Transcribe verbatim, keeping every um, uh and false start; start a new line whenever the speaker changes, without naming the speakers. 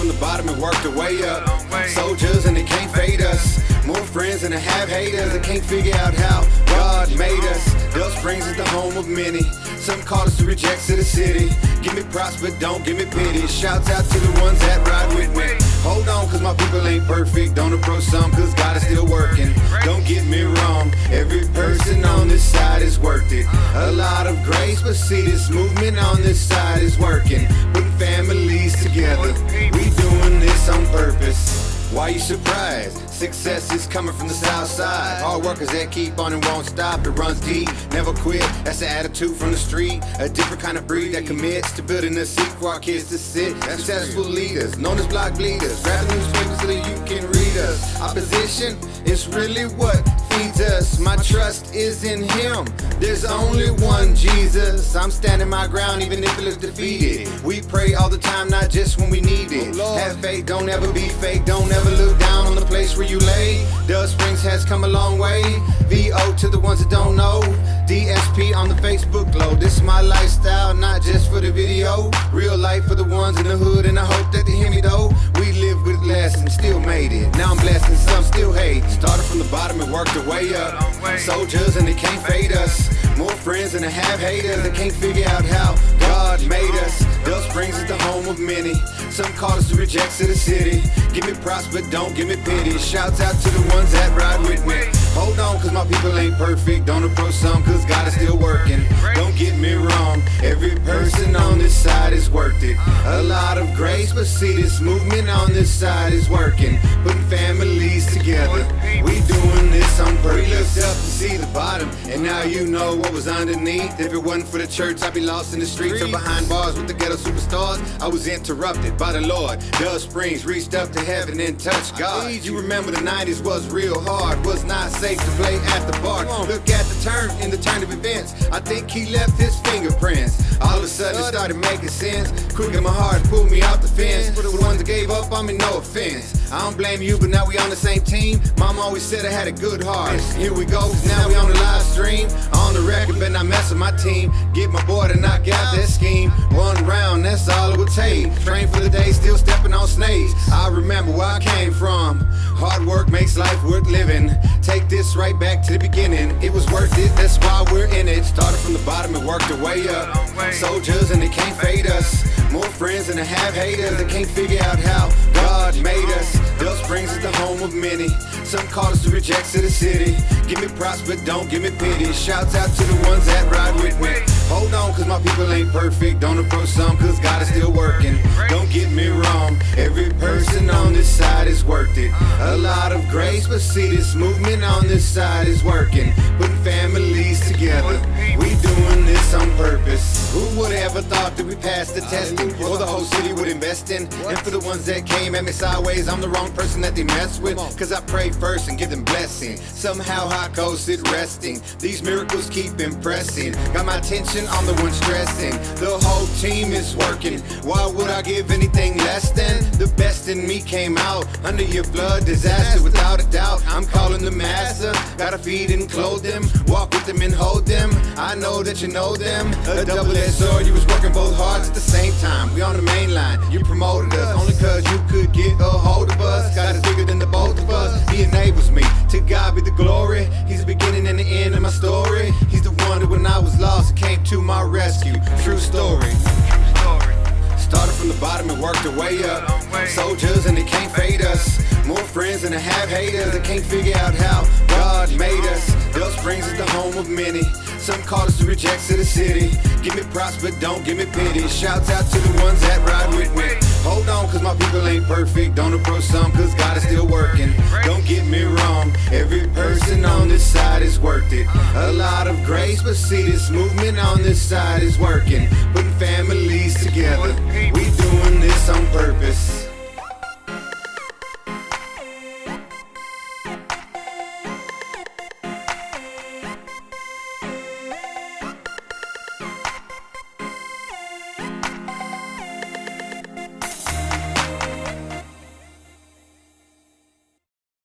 from the bottom and worked our way up. Soldiers and they can't fade us. More friends and they have haters that can't figure out how God made us. Dell Springs is the home of many. Some call us the rejects of the city. Give me props but don't give me pity. Shouts out to the ones that ride with me. Hold on cause my people ain't perfect. Don't approach some cause God is still working. Don't get me wrong, every person on this side is worth it. A lot of grace, but see this movement on this side is working. Putting families together, we doing this on purpose. Why you surprised? Success is coming from the south side. Hard workers that keep on and won't stop. It runs deep, never quit. That's the attitude from the street. A different kind of breed that commits to building a seat for our kids to sit. Successful leaders, known as block bleeders. Grab the newspaper so that you can read us. Opposition is really what feeds us. My trust is in Him. There's only one Jesus. I'm standing my ground even if it looks defeated. We pray all the time, not just when we need it. Have faith, don't ever be fake. Don't ever look down on the place where you lay. Dell Springs has come a long way. V O to the ones that don't know. D S P on the Facebook glow. This is my lifestyle, not just for the video. Real life for the ones in the hood, and I hope that they hear me though. We lived with less and still made it. Now I'm blessed and some still hate. Started from the bottom and worked our way up. Soldiers and they can't fade us. More friends and they have haters that can't figure out how God made us. Dell Springs is the home of many. Some call us the rejects of the city. Give me props but don't give me pity. Shouts out to the ones that ride with me. Hold on cause my people ain't perfect. Don't approach some cause God is still working. Don't get me wrong, every person on this side is worth it. A lot of grace, but see this movement on this side is working. Putting families together, we doing this on purpose. We looked up to see the bottom, and now you know what was underneath. If it wasn't for the church, I'd be lost in the streets or behind bars with the ghetto superstars. I was interrupted by the Lord. Dell Springs reached up to heaven and touched God. You remember the nineties was real hard, was not safe to play at the bar. Look at the turn in the turn of events. I think he left his fingerprints. All of a sudden it started making sense. Quick in my heart pulled me off the fence. For the ones that gave up on me, no offense. I don't blame you, but now we on the same team. Mom always said I had a good heart. Here we go, cause now we on the live stream. On the record, but not mess with my team. Get my boy to knock out that scheme. One round, that's all it would take. Train for the day, still stepping on snakes. I remember where I came from. Hard work makes life worth living. Take this right back to the beginning. It was worth it, that's why we're in it. Started from the bottom and worked our way up. Soldiers and they can't fade us. More friends and they have haters that can't figure out how God made us. Dell Springs is the home of many. Some call us the rejects of the city. Give me props but don't give me pity. Shouts out to the ones that ride with me. Hold on cause my people ain't perfect. Don't approach some cause God is still working. Don't get me wrong, every person on this side is worth it. A lot of grace, but see this movement on this side is working. Putting families together, we doing this on purpose. Who would have ever thought that we passed the testing, or the whole city would invest in? And for the ones that came at me sideways, I'm the wrong person that they mess with. Cause I pray first and give them blessing. Somehow I go sit resting. These miracles keep impressing. Got my attention, I'm the one stressing. The whole team is working. Why would I give anything less than? The best in me came out under your blood, disaster without a doubt. I'm calling the master. Gotta feed and clothe them, walk with them and hold them. I know that you know them. A double-edged sword, you was working both hearts at the same time. We on the main line, you promoted us only cause you could get a hold of us. God is bigger than the both of us. He enables me. To God be the glory. He's the beginning and the end of my story. He's the one that when I was lost came to my rescue. True story. Started from the bottom and worked our way up. Soldiers and they can't fade us. More friends and they have haters that can't figure out how God made us. Dell Springs is the home of many. Some call us the rejects of the city. Give me props but don't give me pity. Shouts out to the ones that ride with me. Hold on cause my people ain't perfect. Don't approach some cause God is still working. Don't get me wrong, every person on this side is worth it. A lot of grace, but see this movement on this side is working. Putting families together, we doing this